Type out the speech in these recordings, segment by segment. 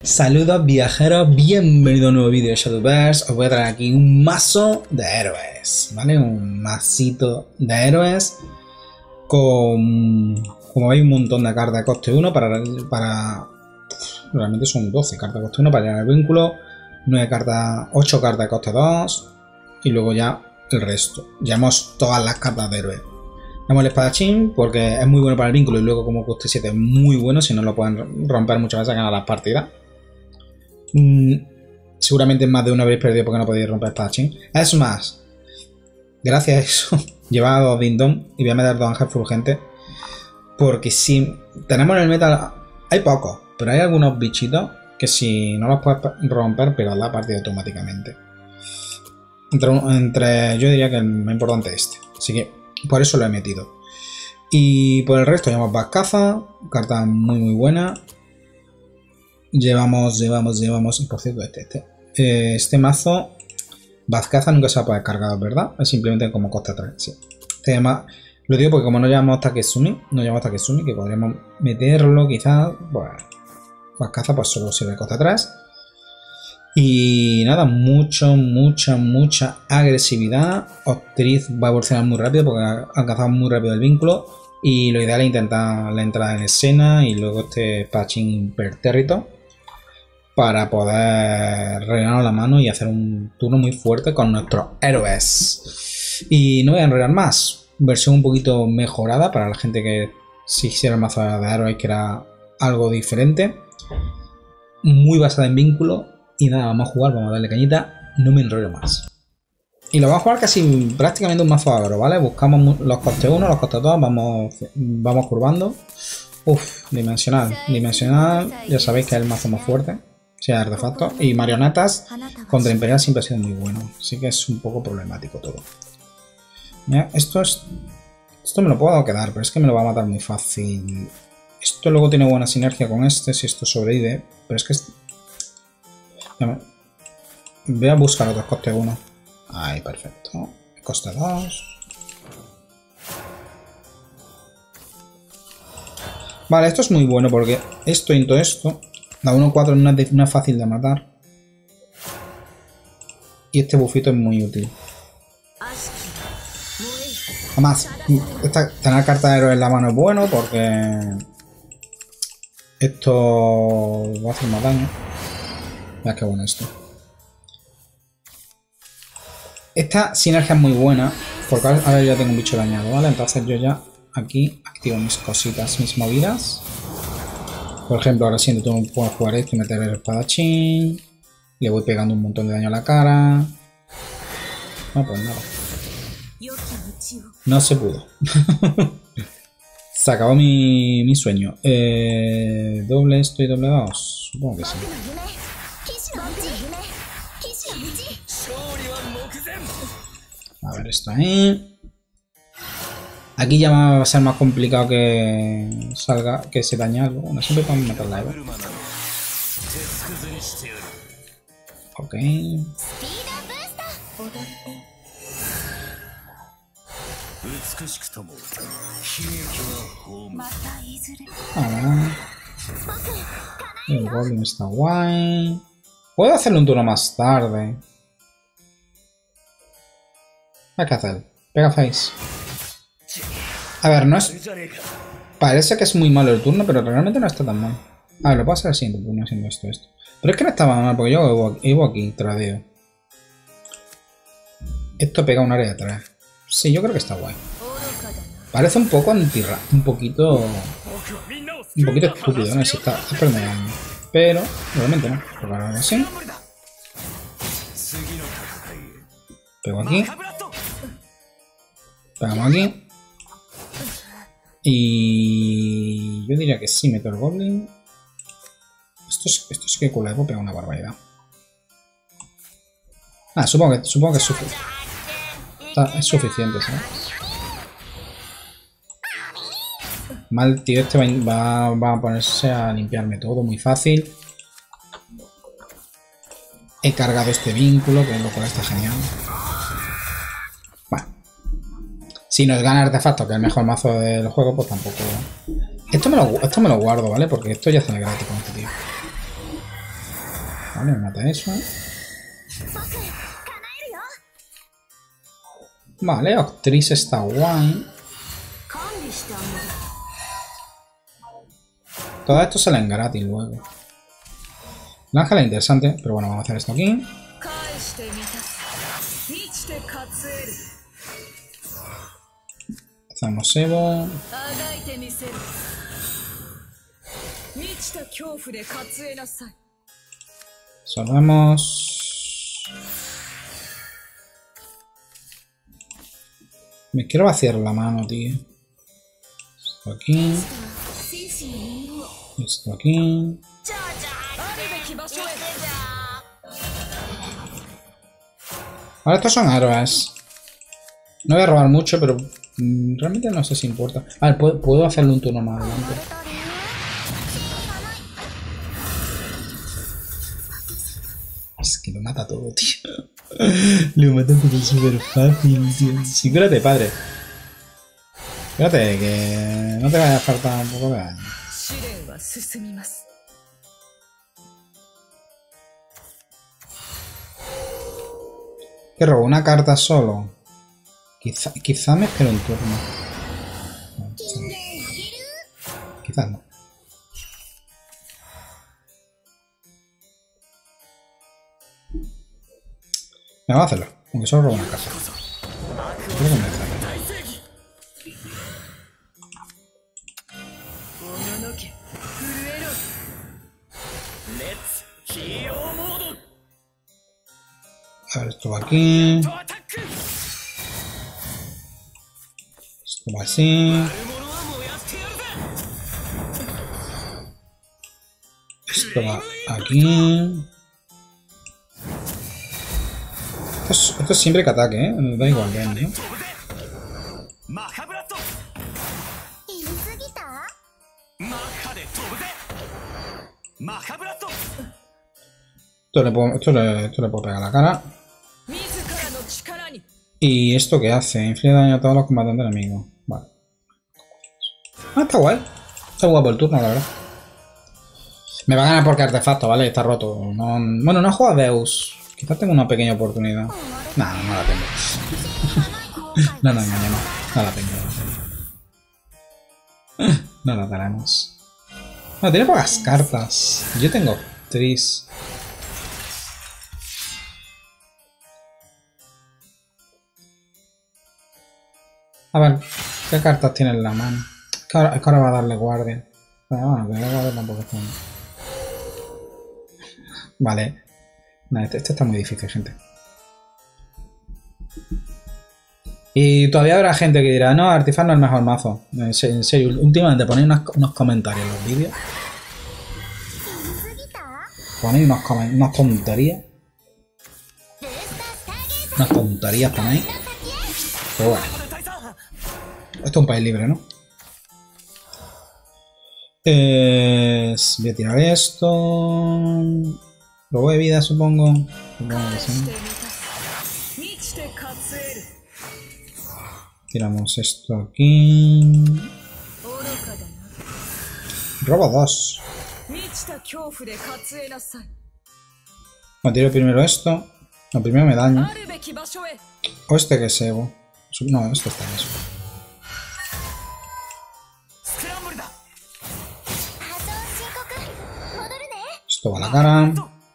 Saludos viajeros, bienvenido a un nuevo vídeo de Shadowverse. Os voy a traer aquí un mazo de héroes, ¿vale? Un masito de héroes con, como veis, un montón de cartas de coste 1 para realmente son 12 cartas de coste 1 para llegar al vínculo, 8 cartas de coste 2 y luego ya el resto. Llevamos todas las cartas de héroes. Damos el espadachín porque es muy bueno para el vínculo y luego como coste 7 es muy bueno, si no lo pueden romper muchas veces, ganar las partidas. Seguramente más de uno habréis perdido porque no podéis romper espadachín. Es más, gracias a eso, llevaba 2 Dindon y voy a meter 2 Ángel Fulgente. Porque si tenemos en el meta, hay pocos, pero hay algunos bichitos que si no los puedes romper, pero la partida automáticamente. Yo diría que el más importante es este. Así que por eso lo he metido. Y por el resto llevamos Vascaza, carta muy buena. Llevamos, por cierto, este mazo, Vascaza nunca se va a poder cargar, ¿verdad? Es simplemente como coste 3, sí. Lo digo porque como no llevamos Takesumi, que podríamos meterlo quizás, bueno, Vascaza pues solo sirve coste 3. Y nada, mucha agresividad. Octriz va a evolucionar muy rápido porque ha alcanzado muy rápido el vínculo. Y lo ideal es intentar la entrada en escena y luego este patching impertérrito para poder rellenar la mano y hacer un turno muy fuerte con nuestros héroes. Y no voy a enrollar más. Versión un poquito mejorada para la gente que si hiciera el mazo de héroes, que era algo diferente. Muy basada en vínculo. Y nada, vamos a jugar, vamos a darle cañita. No me enrollo más. Y lo vamos a jugar casi prácticamente un mazo agro, ¿vale? Buscamos los costes 1, los costes 2, vamos curvando. Uff, dimensional. Dimensional, ya sabéis que es el mazo más fuerte. O sea, artefactos. Y marionetas contra Imperial siempre ha sido muy bueno. Así que es un poco problemático todo. Mira, esto me lo puedo quedar, pero es que me lo va a matar muy fácil. Esto luego tiene buena sinergia con este, si esto sobrevive. Pero es que... Voy a buscar otros coste 1. Ahí, perfecto. Coste 2. Vale, esto es muy bueno porque esto y todo esto. La 1-4 no es fácil de matar. Y este bufito es muy útil. Además, tener carta de héroe en la mano es bueno porque esto va a hacer más daño. Mira qué bueno esto. Esta sinergia es muy buena porque ahora ya tengo un bicho dañado, ¿vale? Entonces yo ya aquí activo mis cositas, mis movidas. Por ejemplo, ahora siento que tú puedo jugar esto y meter el espadachín. Le voy pegando un montón de daño a la cara. No, pues nada. No se pudo. Se acabó mi sueño. ¿Doble esto y doble 2? Supongo que sí. A ver, esto ahí. Aquí ya va a ser más complicado que salga, que se dañe algo. Bueno, siempre podemos matar la Eva. Ok. El Goblin está guay. Puedo hacerle un turno más tarde. Hay que hacer. Pega face. A ver, no es... Parece que es muy malo el turno, pero realmente no está tan mal. A ver, lo puedo hacer el siguiente turno haciendo esto. Pero es que no estaba mal, porque yo llevo aquí, tradeo. Esto pega un área de 3. Sí, yo creo que está guay. Parece un poco antirra, un poquito estúpido, ¿no? Si está perdiendo daño. Pero, realmente no. Porque ahora así. Pego aquí. Pegamos aquí. Y yo diría que sí, meto el Goblin. Esto sí que con la Evo pega una barbaridad. Ah, supongo que es suficiente. Es suficiente, ¿sabes? Mal, tío, este va a ponerse a limpiarme todo muy fácil. He cargado este vínculo, que lo cual está genial. Bueno. Si nos gana artefacto, que es el mejor mazo del juego, pues tampoco... Esto me lo guardo, ¿vale? Porque esto ya sale gratis con este tío. Vale, me mata eso. Vale, Octris está guay. Todo esto sale en gratis luego. El ángel es interesante, pero bueno, vamos a hacer esto aquí. Hacemos Evo. Solvemos. Me quiero vaciar la mano, tío. Esto aquí. Esto aquí. Ahora estos son héroes. No voy a robar mucho, pero realmente no sé si importa. A ver, puedo hacerle un turno más adelante. Es que lo mata todo, tío. Lo mata todo súper fácil, tío. Sí, cúrate, padre. Cúrate, que no te vaya a faltar un poco de daño. ¿Qué robo? ¿Una carta solo? Quizá me espero un turno. No, quizás no. Me va a hacerlo, aunque solo robo una carta. Creo que me deja. A ver, esto va aquí. Esto va así. Esto va aquí. Esto es siempre que ataque, ¿eh? Me da igual, ¿no? Esto le puedo pegar a la cara. ¿Y esto qué hace? Inflige daño a todos los combatientes enemigos. Vale. Ah, está guay. Está guapo el turno, la verdad. Me va a ganar porque artefacto, ¿vale? Está roto. No, bueno, no juega Deus. Quizás tengo una pequeña oportunidad. Nah, no la tengo. No nos engañemos. No la tengo. No la tenemos. No, tiene pocas cartas. Yo tengo 3. A ver, ¿qué cartas tiene en la mano? Es que ahora va a darle guardia. Bueno, que la guardia tampoco está. Vale. No, este está muy difícil, gente. Y todavía habrá gente que dirá, no, Artifaz no es el mejor mazo. En serio, últimamente ponéis unos comentarios en los vídeos. Ponéis unas tonterías. Unas tonterías ponéis. Pero bueno. Esto es un país libre, ¿no? Voy a tirar esto. Robo de vida, supongo. Supongo que sí. Tiramos esto aquí. Robo 2. Me tiro primero esto. No, primero me daño. O este que es Evo. No, esto está en eso. Esto va a la cara.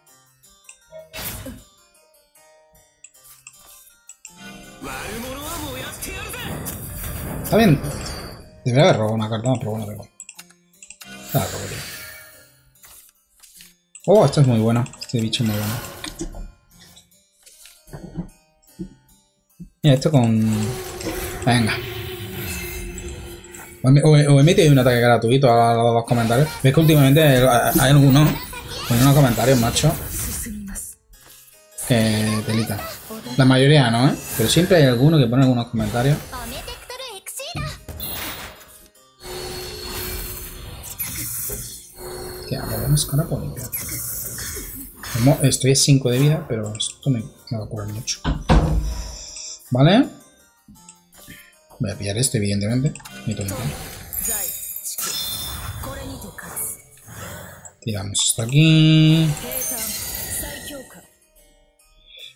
Está bien. Debería haber robado una carta, pero bueno, da igual. La robo, tío. Oh, esto es muy bueno. Este bicho es muy bueno. Mira, esto con... Venga. O emite un ataque gratuito a los comentarios. Ves que últimamente hay algunos con unos comentarios, macho. Que telita. La mayoría no, ¿eh? Pero siempre hay alguno que pone algunos comentarios. ¿Qué hago? Vamos con la polémica. Estoy a 5 de vida, pero esto me va a curar mucho. ¿Vale? Voy a pillar esto, evidentemente. Tiramos esto aquí.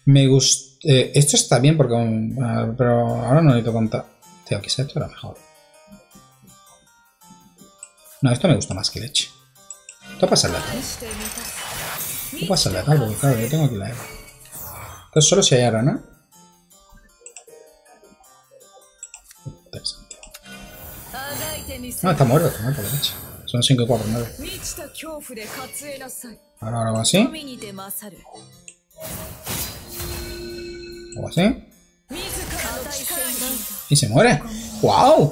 Me gusta. Esto está bien porque. Pero ahora no necesito contar. Tío, quizá esto era mejor. No, esto me gusta más que leche. Esto pasa letal. Esto pasa letal porque, claro, yo tengo aquí la Eva. Entonces solo si hay ahora, ¿no? Interesante. No, está muerto la leche. Son 5 y 4, 9. Ahora hago así. Hago así. Y se muere. ¡Wow!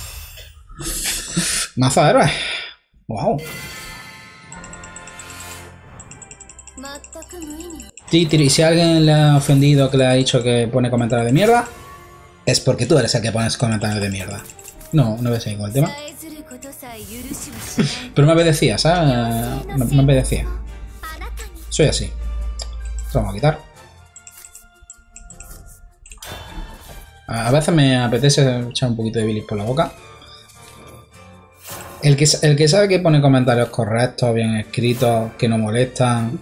Mazo de héroes. ¡Wow! Titri, si alguien le ha ofendido que le ha dicho que pone comentarios de mierda, es porque tú eres el que pones comentarios de mierda. No voy a seguir con el tema. Pero me apetecía, ¿sabes? Me apetecía. Soy así. Lo vamos a quitar. A veces me apetece echar un poquito de bilis por la boca. El que sabe que pone comentarios correctos, bien escritos, que no molestan,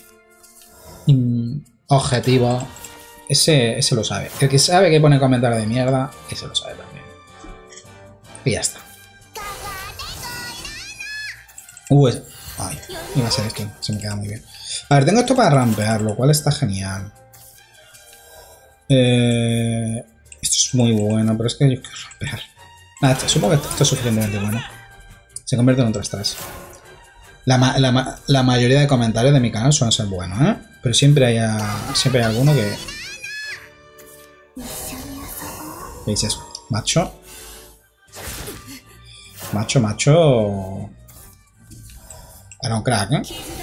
objetivos, ese lo sabe. El que sabe que pone comentarios de mierda, ese lo sabe también. Y ya está. Ay, iba a ser esto, se me queda muy bien. A ver, tengo esto para rampear, lo cual está genial. Esto es muy bueno, pero es que yo quiero rampear. Nada, supongo que esto es suficientemente bueno. Se convierte en un 3-3. La mayoría de comentarios de mi canal suelen ser buenos, ¿eh? Pero siempre hay alguno que... ¿Qué dices? Macho. Era un crack, ¿eh?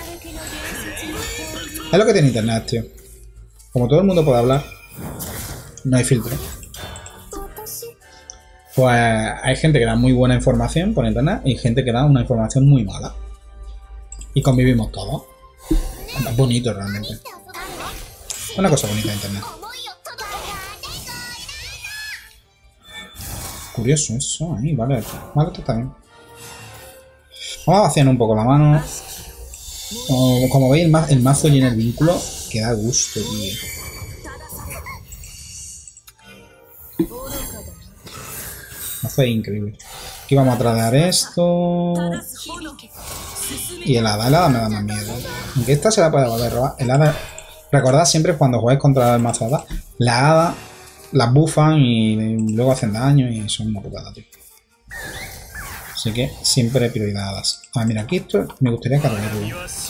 Es lo que tiene internet, tío. Como todo el mundo puede hablar, no hay filtro. Pues hay gente que da muy buena información por internet y gente que da una información muy mala. Y convivimos todos. Es bonito realmente. Una cosa bonita de internet. Curioso eso, ahí, vale. Vale, esto está bien. Vamos a vaciar un poco la mano. Como veis, el mazo llena el vínculo. Que da gusto, tío. Mazo es increíble. Aquí vamos a tradear esto. Y el hada me da más miedo. Aunque esta se la puede volver a robar. El hada. Recordad siempre cuando jugáis contra el mazo hada. La hada las buffan y luego hacen daño y son una putada, tío. Así que siempre prioridad a hadas. Ah, mira, aquí esto me gustaría cargarlo.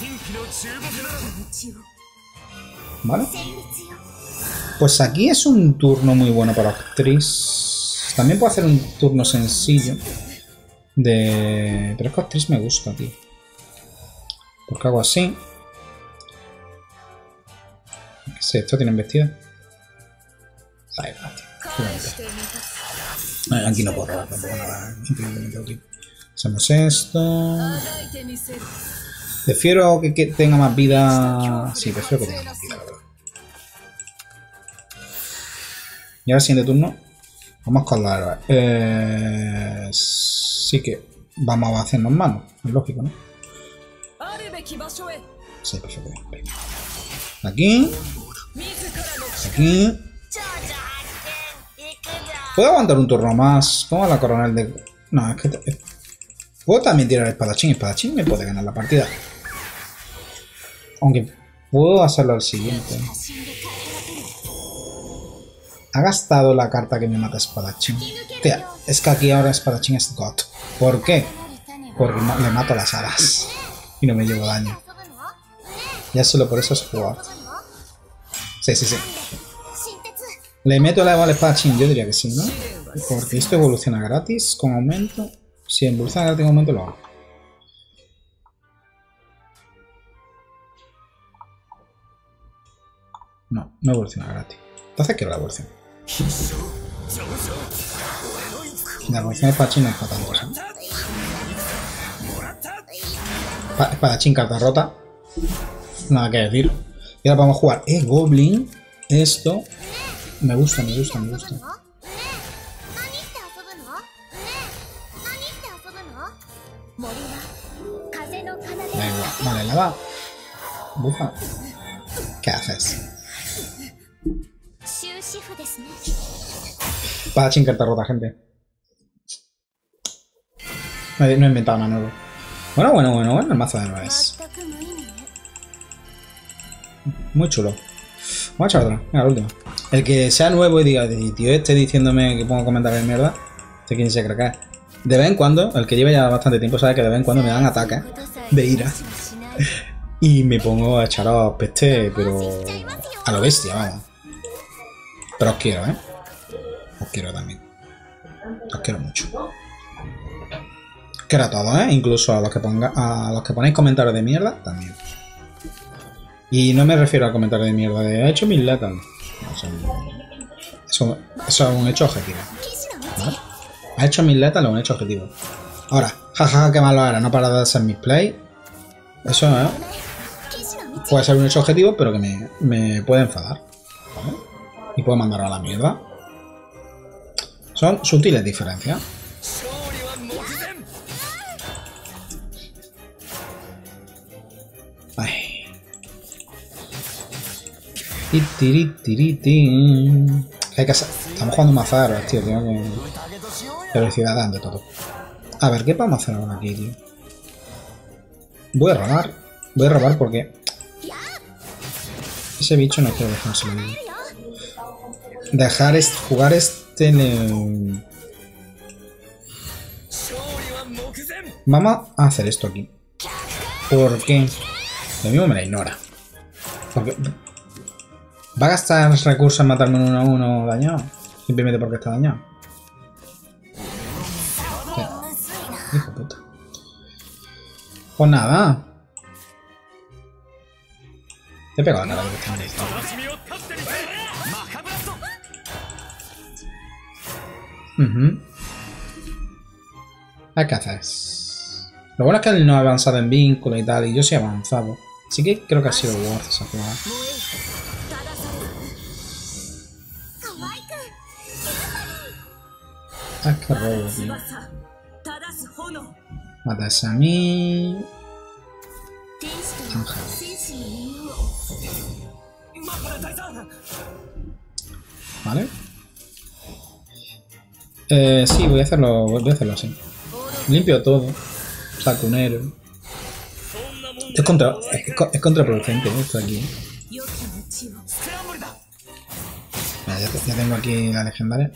¿Vale? Pues aquí es un turno muy bueno para Octris. También puedo hacer un turno sencillo. Pero es que Octris me gusta, tío. Porque hago así. ¿Qué sé? ¿Esto tiene embestida? Ahí va, tío. Aquí no puedo robar tampoco nada. Increíblemente útil. Hacemos esto. Prefiero que tenga más vida. Sí, prefiero que tenga más vida, la verdad. Y ahora siguiente turno. Vamos con la héroe. Sí que vamos a hacernos manos. Es lógico, ¿no? Sí, perfecto. Aquí. Aquí. ¿Puedo aguantar un turno más? ¿Cómo la coronel de...? No, es que... Puedo también tirar el espadachín. El espadachín me puede ganar la partida. Aunque puedo hacerlo al siguiente. Ha gastado la carta que me mata espadachín. Tía, es que aquí ahora espadachín es God. ¿Por qué? Porque le mato las hadas. Y no me llevo daño. Ya solo por eso es jugar. Sí. ¿Le meto la Eva al espadachín? Yo diría que sí, ¿no? Porque esto evoluciona gratis con aumento. Si evoluciona gratis con aumento lo hago. No evoluciona gratis. Entonces quiero la evolución. La evolución de espadachín no es para tanto, ¿sabes? Espadachín, carta rota. Nada que decir. Y ahora vamos a jugar Goblin. Esto. Me gusta. Da igual, vale, la va. Bufa. ¿Qué haces? Espadachín carta rota, gente. No he inventado nada nuevo. Bueno, el mazo de héroes. Muy chulo. Vamos a echar otra. Venga, la última. El que sea nuevo y diga, tío, diciéndome que pongo comentarios de mierda, este quién se cree que es. De vez en cuando, el que lleva ya bastante tiempo sabe que de vez en cuando me dan ataques de ira. Y me pongo a echaros peste, pero a lo bestia, vamos. Pero os quiero, ¿eh? Os quiero también. Os quiero mucho. Os quiero a todos, ¿eh? Incluso a los que ponéis comentarios de mierda, también. Y no me refiero a comentarios de mierda de he hecho 1000 letal. Eso es un hecho objetivo. ¿Vale? Ha hecho 1000 letal es un hecho objetivo. Ahora, jajaja, qué malo era, no para de hacer mis play. Eso puede ser un hecho objetivo, pero que me puede enfadar. ¿Vale? Y puedo mandar a la mierda. Son sutiles diferencias. Ay. Hay que hacer. Estamos jugando mazaros, tío. Tengo que. Velocidad ante todo. A ver, ¿qué podemos hacer ahora aquí, tío? Voy a robar. Voy a robar porque. Ese bicho no quiero dejárselo. Jugar este. Vamos a hacer esto aquí. ¿Por qué? Lo mismo me la ignora. Porque. ¿Va a gastar recursos en matarme un 1-1 dañado? Simplemente porque está dañado. ¿Qué? Hijo puta. Pues nada. Te he pegado la cara directamente. ¿Qué haces? Lo bueno es que él no ha avanzado en vínculo y tal, y yo sí he avanzado. Así que creo que ha sido worth esa jugada. Qué robo, tío. Matas a mí. Ángel. Vale. Sí, voy a hacerlo así. Limpio todo. Saco un héroe. Es contraproducente esto aquí. Ya tengo aquí la legendaria.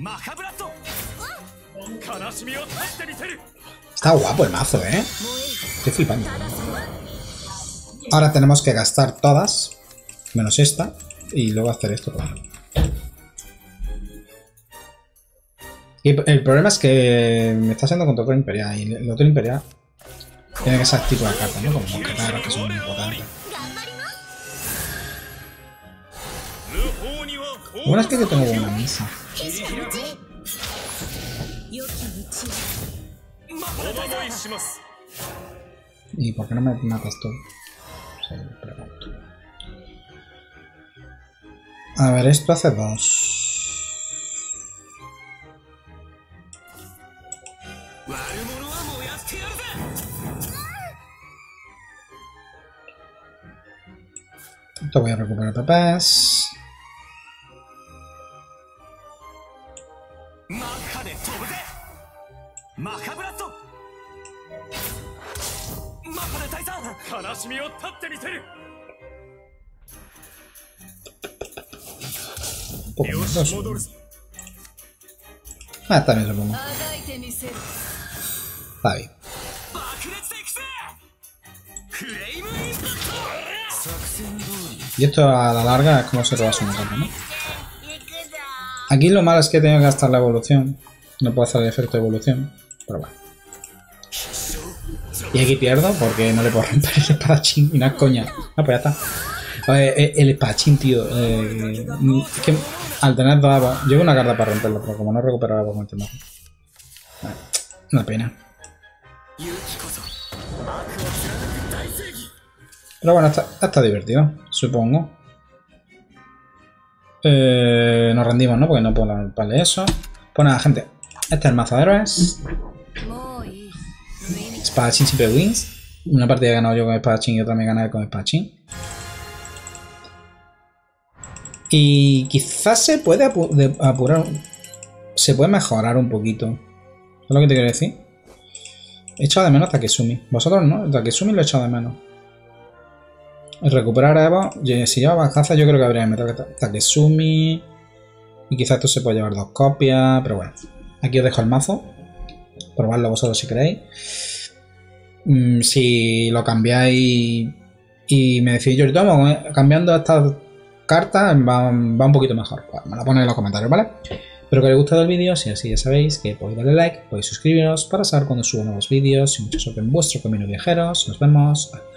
Está guapo el mazo, ¿eh? Estoy flipando. Ahora tenemos que gastar todas, menos esta, y luego hacer esto. Y el problema es que me está haciendo contra otro imperial, y el otro imperial tiene que ser tipo de cartas, ¿no? Como claro que son muy importantes. Lo bueno es que yo tengo buena mesa. ¿Y por qué no me matas tú? Sí, pregunto. A ver, esto hace 2. Esto voy a recuperar PPs. Está bien, supongo. Está bien. Y esto a la larga es como se roba su carta, ¿no? Aquí lo malo es que tengo que gastar la evolución. No puedo hacer el efecto de evolución. Pero bueno. Y aquí pierdo porque no le puedo romper el espadachín. Y no es coña. Ah, pues ya está. El espadachín, tío. Es que al tener 2 agua. Llevo una carta para romperlo, pero como no recuperaba agua con este mazo. Una pena. Pero bueno, está divertido, supongo. Nos rendimos, ¿no? Porque no puedo darle eso. Pues nada, gente. Este es el mazo de héroes. Espadachín siempre wins. Una partida he ganado yo con espadachín y otra me he ganado con espadachín. Y quizás se puede apurar, se puede mejorar un poquito. ¿Es lo que te quiero decir? He echado de menos Takesumi. Vosotros no, Takesumi lo he echado de menos. Recuperar a Evo. Si lleva bajaza, yo creo que habría que meter Takesumi. Y quizás esto se puede llevar 2 copias. Pero bueno, aquí os dejo el mazo. Probadlo vosotros si queréis. Si lo cambiáis y me decís, yo tomo, cambiando estas cartas va un poquito mejor. Pues me lo ponéis en los comentarios, ¿vale? Espero que os haya gustado el vídeo. Si así, ya sabéis que podéis darle like, podéis suscribiros para saber cuando subo nuevos vídeos y mucha suerte en vuestro camino viajeros. Nos vemos.